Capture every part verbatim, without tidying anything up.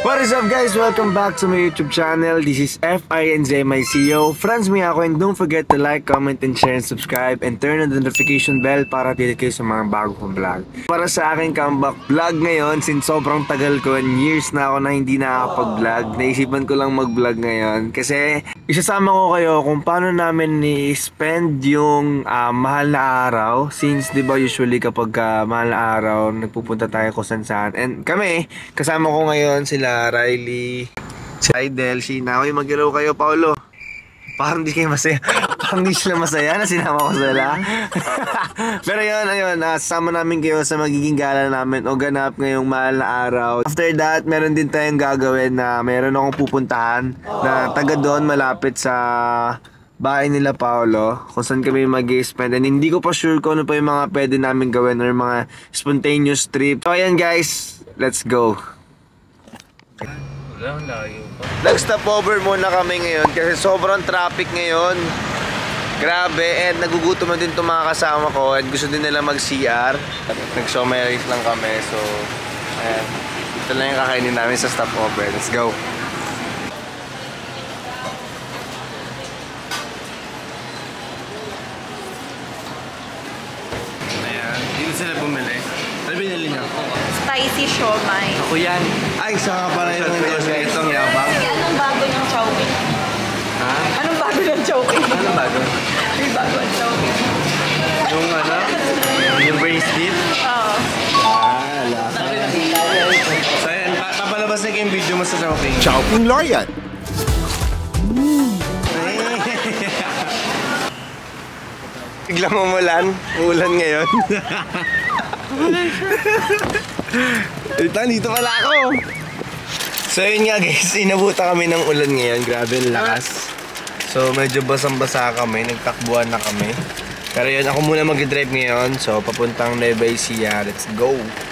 What is up guys? Welcome back to my YouTube channel. This is F I N Z my C E O. Friends me ako and don't forget to like, comment, and share and subscribe and turn on the notification bell para update kayo sa mga bago kong vlog. Para sa aking comeback vlog ngayon, since sobrang tagal ko and years na ako na hindi nakakapag-vlog, naisipan ko lang mag-vlog ngayon kasi isasama ko kayo kung paano namin ni-spend yung uh, mahal na araw. Since diba usually kapag uh, mahal na araw, nagpupunta tayo kung saan-saan. And kami, kasama ko ngayon sila Riley, si Idel, Sheena. Okay, mag-ilaw kayo, Paolo. Parang di kayo masaya. Parang di sila masaya na sinama ko sila. Pero yun, ayun, uh, sama namin kayo sa magiging gala namin o ganap ngayong mahal na araw. After that, meron din tayong gagawin na meron akong pupuntahan na taga doon malapit sa bahay nila Paolo, kung saan kami mag-spend. And hindi ko pa sure kung ano pa yung mga pwede namin gawin or mga spontaneous trip. So ayan guys, let's go. Nag-stop over muna kami ngayon kasi sobrang traffic ngayon. Grabe, and nagugutom na din itong mga kasama ko and gusto din nila mag-C R. Nag-somerate lang kami, so ayan, ito lang yung kakainin namin sa stop over. Let's go. Ayan, dito sila bumili. Ano binili niya? Spicy siomai. Ako yan. Ay, isa ka pala yung itong yabang. Sige, anong bago ng chowking? Ha? Anong bago ng chowking? Anong bago? May bago ang chowking. Yung ano? Yung bracelet? Oo. Ah, lasa. So yan, papalabas na yung video mo sa chowking. Chowking Lorian. Biglang umulan. Umulan ngayon. Ito, dito pala ako. So yun nga guys, inabuta kami ng ulan ngayon. Grabe ang lakas. So medyo basang-basa kami. Nagtakbuhan na kami. Pero yun, ako muna mag-drive ngayon. So papuntang Nueva Ecija. Let's go.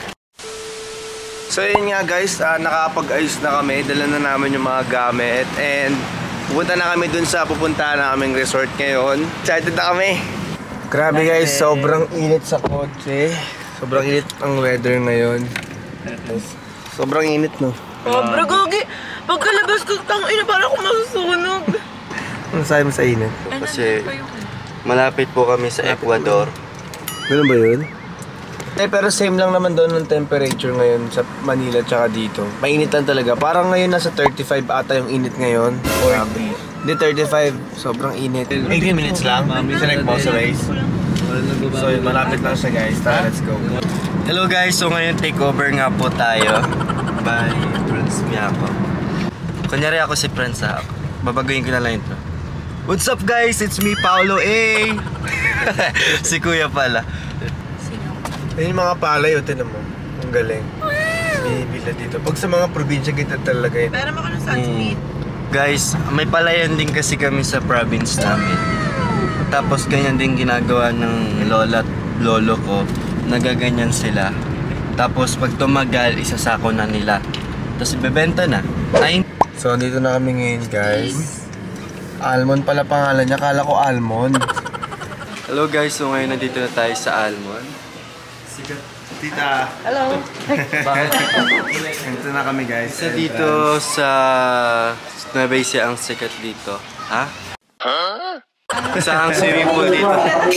So yun nga guys, uh, nakapag-ayos na kami. Dala na namin yung mga gamit. And pupunta na kami dun sa pupuntahan na kaming resort ngayon. Excited na kami. Grabe guys, sobrang init sa kotse. Sobrang init ang weather ngayon. Sobrang init, no? Sobrang gogi. Pagkalabas ko, tangina, parang ako masusunog. Ano sabi mo sa init? Kasi malapit po kami sa Ecuador. Ganun ba yun? Eh, pero same lang naman doon ng temperature ngayon sa Manila tsaka dito. Mainit lang talaga. Parang ngayon nasa thirty-five ata yung init ngayon. forty. Hindi, thirty-five. Sobrang init. eighteen minutes lang. Bisa nag-pause away. So, malapit lang siya guys. Tara, let's go. Hello guys, so ngayon takeover nga po tayo by Prince Miyako. Kunyari ako si Prince ha. Babaguhin ko na lang ito. What's up guys? It's me, Paolo A. Si Kuya pala. Ayun yung mga palay, o tinan mo. Ang galing. Binibila dito. Pag sa mga probinsya, kita talaga yun. Pero ako ng sunscreen. Guys, may palayan din kasi kami sa province namin. Tapos ganyan din ginagawa ng lola at lolo ko. Nagaganyan sila. Tapos pag tumagal, isasako na nila. Tapos ibebenta na. Ay. So, dito na kami ngayon guys. Almond pala pangalan niya. Kala ko almond. Hello guys, so ngayon nandito na tayo sa Almond. Sikat. Tita. Hello. Bakit? Ito na kami guys. Isa dito sa Nueva Ecija ang sikat dito. Ha? Huh? Sa ang swimming pool dito.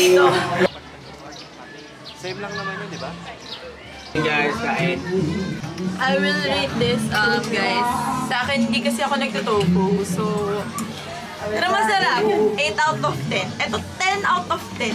Same lang naman yun, di ba? Guys, kain. I will rate this, um, guys. Sa akin, hindi kasi ako nagtutofu. So, pero masarap. eight out of ten. Ito, ten out of ten.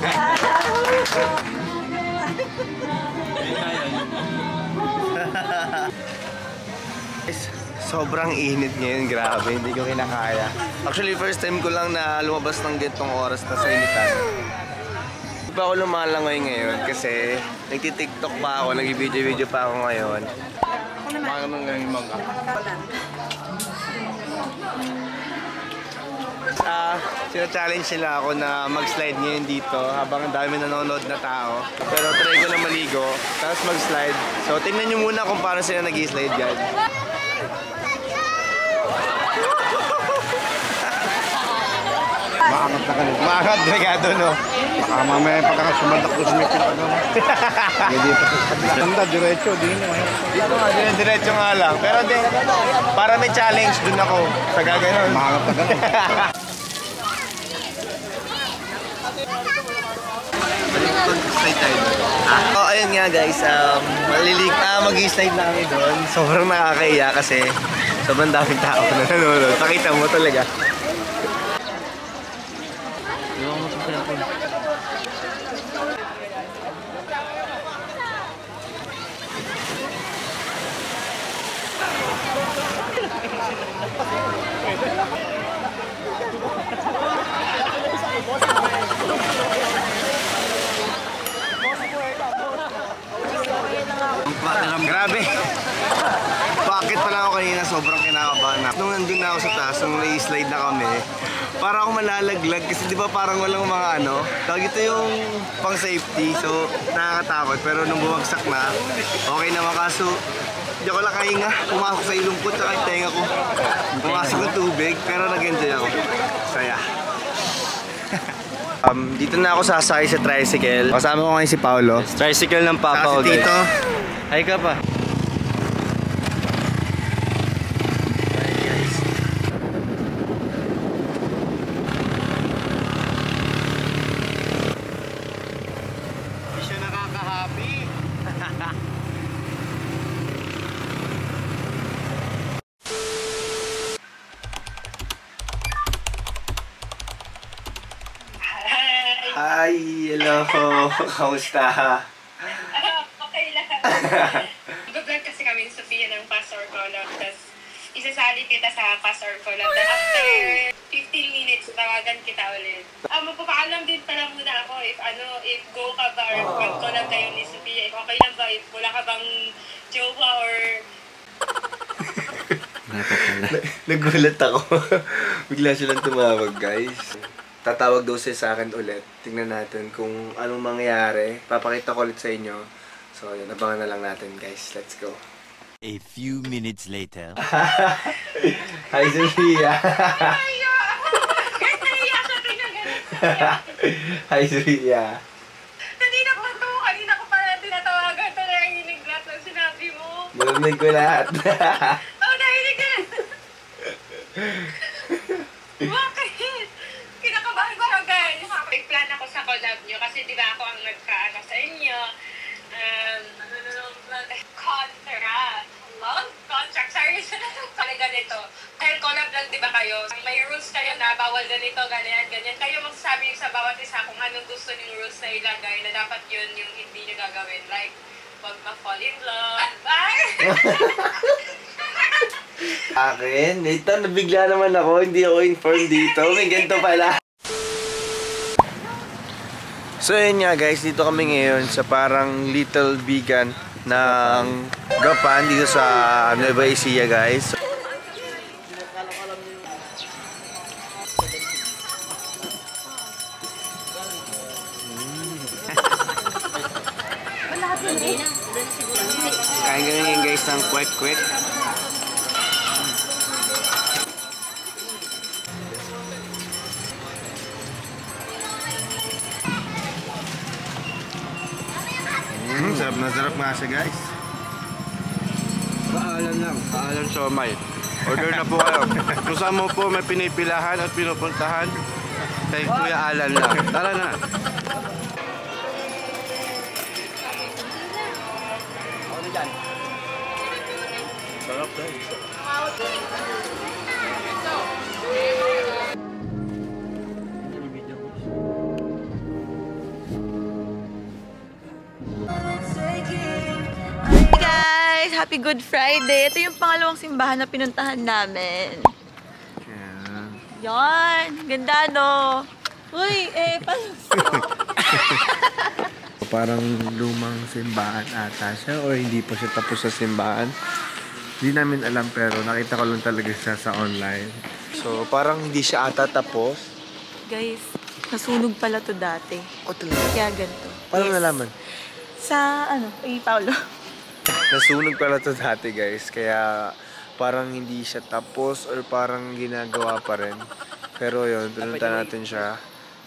Sobrang init ngayon, grabe, hindi ko kinakaya. Actually, first time ko lang na lumabas ng gitong oras na sa initan. Hindi pa ako lumalangoy ngayon kasi nagti-tiktok pa ako, nag-video-video pa ako ngayon. Ako naman. Bakit nang ngayon mag Ah, sina-challenge nila ako na mag-slide ngayon dito habang ang dami nanonood na tao. Pero try ko na maligo, tapos mag-slide. So tingnan nyo muna kung paano sila nag-slide guys. Baka maangat na ganun. Maangat, delikado, no? Baka mamaya pagkakasumandak doon sa may pinakagawa. Hindi pa sa kabila. Tanda, diretso, di na. Dito nga, dire- diretso nga lang. Pero di, para may challenge dun ako sa gaganon. Maangat na ganun. Slide tayo. Oh, ayun nga guys, um, malilig, ah, mag-slide na kami doon. Sobrang nakakaiya kasi sobrang daming tao na nanonood. Pakita mo talaga. Grabe! Bakit pala ako kanina sobrang kinakabahan na. Nung nandun na ako sa taas, nung nai-slide na kami, para ako malalaglag kasi di ba parang walang mga ano, tawag ito yung pang safety, so nakakatakot. Pero nung bumagsak na, okay naman kaso, hindi ako lang kahinga, pumasok sa ilong ko, tsaka yung tenga ko. Pumasok ng tubig, pero nag-enjoy ako. Saya. um, dito na ako sasakay sa tricycle. Kasama ko ngayon si Paolo. Tricycle ng papa ko, Saka si Tito. Ay ka pa. Hindi siya nakaka-happy. Hi! Hello! Kamusta? Okay lang. Mag-vlog kasi kami ni Sofia ng Pastor Collab. Tapos isasali kita sa Pastor Collab. Then after fifteen minutes, tawagan kita ulit. Ah, magpapaalam din pala muna ako if ano, if go ka ba or mag-collab kayo ni Sofia. If okay lang ba, if wala ka bang jowa or... Nagulat ako. Bigla silang tumawag, guys. Tatawag daw siya sa akin ulit. Tingnan natin kung anong mangyayari. Papakita ko ulit sa inyo. So, yun. Abangan na lang natin, guys. Let's go. A few minutes later. Hi, Sophia. Kahit naiiyak siya, pinagalit. Hi, Sophia. Kanina ko to, kanina ko pala tinatawagan. Pero nahinig lahat ng sinabi mo. Narinig ko lahat. Oh, nahinig ka! Bakit? Kinakabahan ko na guys. May plan ako sa collab nyo kasi di ba ako ang nagkaano sa inyo. Um, ano na lang plan? Contract. Long contract. Sorry. Kaya ganito. Dahil collab lang di ba kayo? May rules kayo na bawal ganito, ganyan, ganyan. Kayo magsasabi sa bawat isa kung anong gusto ng rules na ilagay na dapat yun yung hindi nyo gagawin. Like, wag ma-fall in love. Bye! Akin? Ito, nabigla naman ako. Hindi ako informed dito. May ganito pala. So yun nga guys, dito kami ngayon sa parang little vegan ng Gapan dito sa Nueva Ecija guys. Kain kami ngayon guys ng kwek-kwek. Mm, sarap na sarap nga siya guys. Paalan lang, paalan siomay. Order na po kayo. Kung saan mo po may pinipilahan at pinupuntahan, kay Kuya Alan lang. Tara na. Sarap guys. Hey guys! Happy Good Friday! Ito yung pangalawang simbahan na pinuntahan namin. Yan! Ganda no! Uy! Eh, paano? Parang lumang simbahan ata siya or hindi pa siya tapos sa simbahan. Hindi namin alam pero nakita ko lang talaga siya sa online. So parang hindi siya ata tapos. Guys, nasunog pala to dati. O talaga? Kaya ganito. Paano Yes. nalaman? Sa ano, kay Paolo. Nasunog pala to dati guys. Kaya parang hindi siya tapos or parang ginagawa pa rin. Pero yun, pinunta natin siya.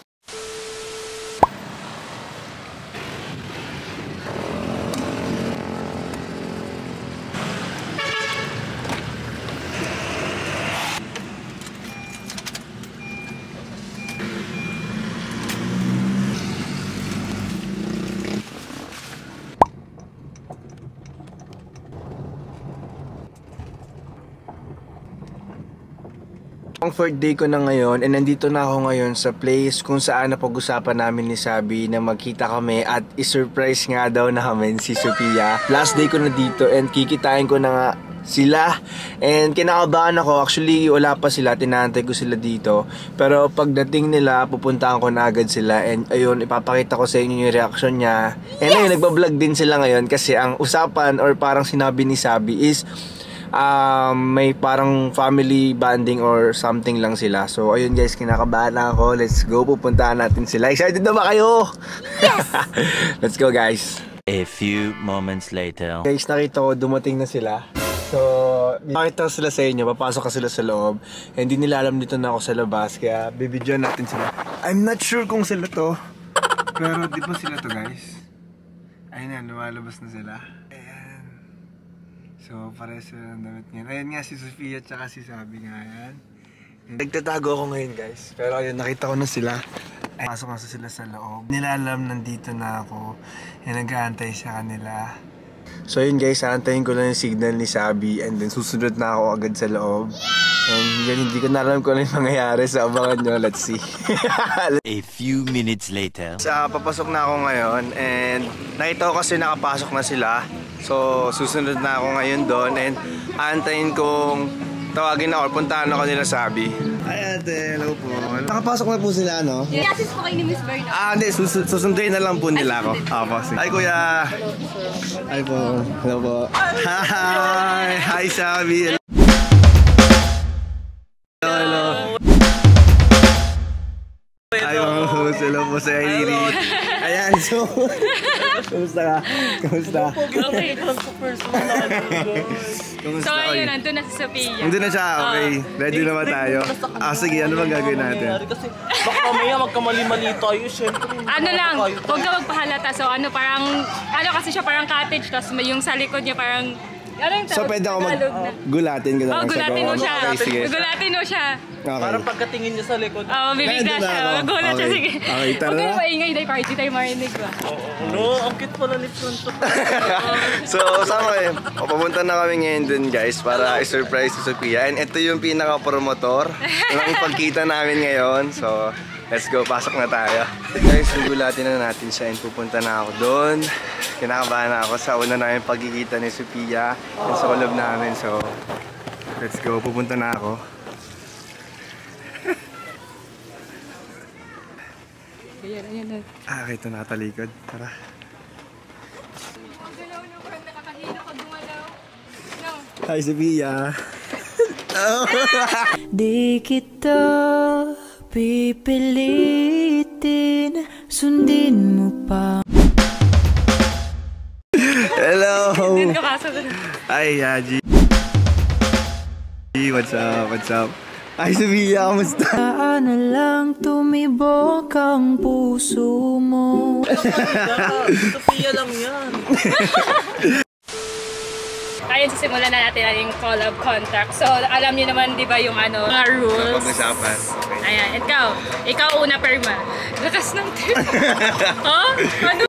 Comfort day ko na ngayon and nandito na ako ngayon sa place kung saan napag-usapan namin ni Sabi na magkita kami at i-surprise nga daw namin si Sophia. Last day ko na dito and kikitain ko na nga sila and kinakabahan ako. Actually wala pa sila, tinantay ko sila dito, pero pagdating nila pupuntahan ko na agad sila and ayun, ipapakita ko sa inyo yung reaction niya. And ayun, nagbablog din sila ngayon kasi ang usapan or parang sinabi ni Sabi is Um, may parang family bonding or something lang sila. So ayun guys, kinakabahan na ako. Let's go, pupuntahan natin sila. Excited na ba kayo? Yes! Let's go guys. A few moments later. Guys, nakita ko dumating na sila. So makita ko sila sa inyo, papasok ka sila sa loob. Hindi nila alam dito na ako sa labas, kaya bibidyoan natin sila. I'm not sure kung sila to, pero di ba sila to guys? Ayun na, lumalabas na sila. So, pares sila ng damit ngayon. Ayan nga si Sophia at saka si Sabi nga yan. Nagtatago ako ngayon guys. Pero ayun, nakita ko na sila. Ay, pasok nga sila sa loob. Nila alam nandito na ako. Yan, nag-aantay sa kanila. So yun guys, aantayin ko lang yung signal ni Sabi. And then susunod na ako agad sa loob. And yun, hindi ko na alam kung ano yung mangyayari. So abangan nyo, let's see. A few minutes later. Sa papasok na ako ngayon. And nakita ko kasi nakapasok na sila. So, susunod na ako ngayon doon and aantayin kong tawagin ako or puntahan ako nila Sabi. Ay ate, hello po. Nakapasok na po sila, no? Yes, po kayo ni Miss Bernard. Ah, hindi. Sus susunduin na lang po nila ako. Ako, sige. Hi, kuya. Hi po. Hello po. Hi! Hi, Sabi. Hello, hello. Hi, mga host. Hello po sa Iri. Ayan, so... Kumusta ka? Kumusta? Okay. Kumusta So, ka? ayun, nandun na si Sophia. Nandun na siya, okay. Ready na ba tayo? Ah, sige, ano bang gagawin natin? Kasi baka mamaya magkamali-mali tayo, syempre. Ano lang, huwag ka magpahalata. So, ano, parang, ano kasi siya parang cottage, tapos may yung sa likod niya parang, ano yung So, pwede ako mag-gulatin ka na Oh, lang sa gulatin mo bawah. siya. Okay, sige. Gulatin mo siya. Okay. Parang pagkatingin niya sa likod. Oo, oh, bibigla Nandun na siya. ako. Magulat siya, Okay. sige. Okay, tara Huwag na. kayo maingay, dahil party tayo marinig ba? No, ang cute pala ni Franco. So, sama kayo. O, papunta na kami ngayon dun, guys, para i-surprise si Sophia. And ito yung pinaka-promotor ng pagkita namin ngayon. So, let's go. Pasok na tayo. Guys, nagulatin na natin siya and pupunta na ako doon. Kinakabahan na ako sa una namin pagkikita ni Sophia and sa loob namin. So, let's go. Pupunta na ako. Ayan, ayan. Ah, ito nakatalikod. Tara. Galaw na parang nakakahina pag gumalaw. No. Hi, Sophia. Di kita pipilitin, sundin mo pa. Hello! Dito ka kaso. Hi, Yaji. What's up? What's up? Hi, Sophia. Kamusta? Saan na lang tumibok ang puso mo. Sophia lang yan. Ayun, sisimulan na natin ang collab contract. So, alam niyo naman, di ba, yung ano, mga rules. Pag-usapan. Okay. Ayan, ikaw. Ikaw una, Perma. Lakas ng tip. Oh? Ano?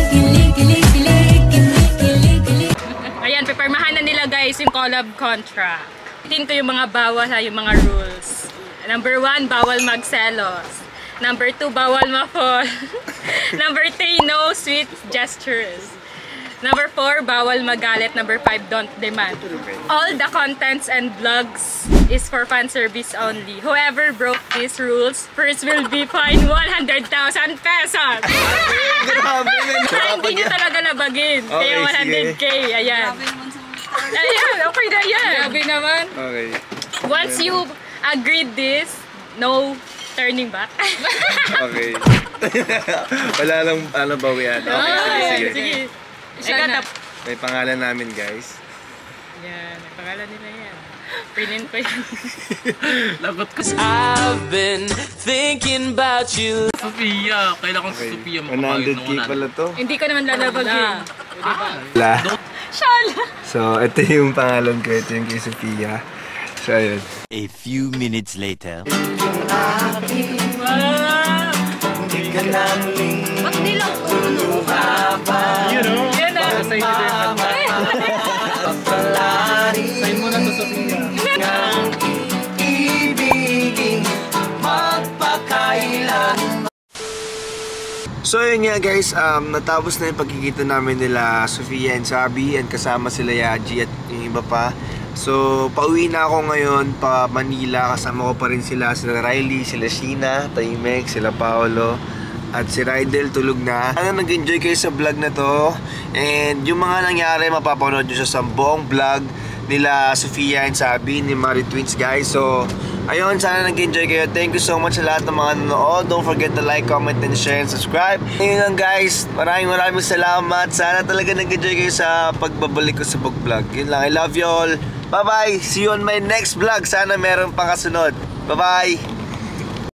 Ayan, pepermahan na nila guys yung collab contract. Ito yung mga bawal ha, yung mga rules. Number one, bawal magselos. Number two, bawal ma-fall. Number three, no sweet gestures. Number four, bawal magalit. Number five, don't demand. All the contents and vlogs is for fan service only. Whoever broke these rules first will be fined one hundred thousand pesos. Grabe, men. Hindi nyo talaga labagin. Kaya Okay, one hundred K. Ayan. Ayan, okay na yan. Grabe naman. Okay. Once you agreed this, no turning back. Okay. Wala lang ano bawian. Okay, sige, sige. Sige. Ikaw na. May pangalan namin, guys. Yan, ang pangalan nila yan. Prinin ko yan. Lagot ko. I've been thinking about you. Sophia, kailangan si Sophia one hundred K pala to. Hindi ko naman lalabag yun. Wala. Shala! So, ito yung pangalan ko. Ito yung kay Sophia. So, ayun. A few minutes later. Ba't di lang ulo ka ba? You know? Yan na. Sign mo na Sign mo na to, Sophia. So yun nga guys, um, natapos na yung pagkikita namin nila Sophia and Sabi and kasama sila Yaji at yung iba pa. So pauwi na ako ngayon pa Manila, kasama ko pa rin sila, sila Riley, sila Sheena, Taimek, sila Paolo at si Rydel tulog na. Sana nag-enjoy kayo sa vlog na to and yung mga nangyari mapapanood nyo siya sa buong vlog nila Sophia and Sabi ni Mari Twins guys. So ayun, sana nag-enjoy kayo. Thank you so much sa lahat ng mga nanonood. Don't forget to like, comment, and share, and subscribe. Ayun lang guys, maraming maraming salamat. Sana talaga nag-enjoy kayo sa pagbabalik ko sa book vlog. Yun lang, I love you all. Bye bye, see you on my next vlog. Sana meron pang kasunod. Bye bye.